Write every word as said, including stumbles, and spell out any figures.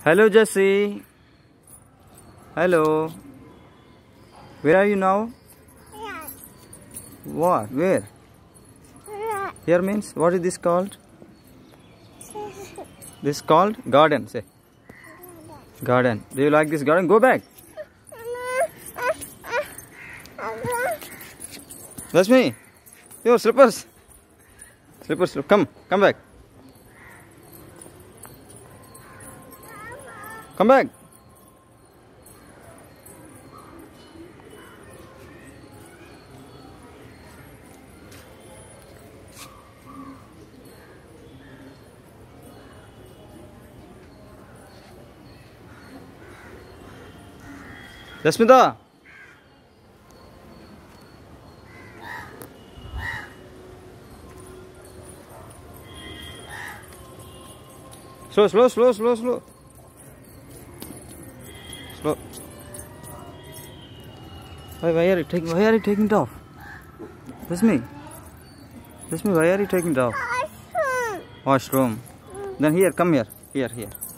Hello, Jesse. Hello. Where are you now? Yes. What? Where? Yes. Here means, what is this called? This called garden. Say. Garden. Do you like this garden? Go back. That's me. Your slippers. Slippers. Come. Come back. Come back. Jasmita. Slow, slow, slow, slow, slow. Slow. Why, why are you taking? Why are you taking it off? That's me. That's me. Why are you taking it off? Washroom. Washroom. Then here, come here. Here, here.